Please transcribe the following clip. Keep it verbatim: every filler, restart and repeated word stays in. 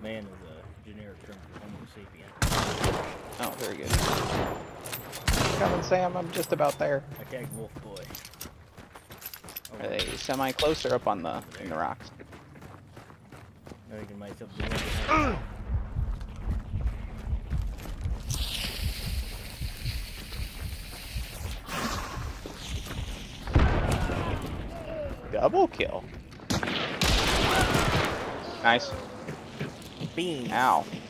Man is a generic term for Homo sapien. Oh, very good. Coming, Sam. I'm just about there. I tagged Wolf Boy. Oh, Are they semi-close or up on the in the rocks? I think myself the one Double kill. Nice. beam. Ow.